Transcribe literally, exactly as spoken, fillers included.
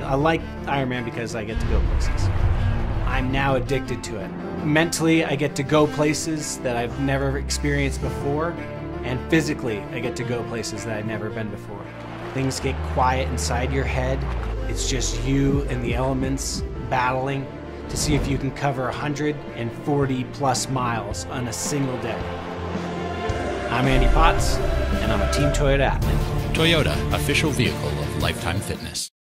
I like Ironman because I get to go places. I'm now addicted to it. Mentally, I get to go places that I've never experienced before, and physically, I get to go places that I've never been before. Things get quiet inside your head. It's just you and the elements battling to see if you can cover one hundred forty plus miles on a single day. I'm Andy Potts, and I'm a Team Toyota athlete. Toyota, official vehicle of Lifetime Fitness.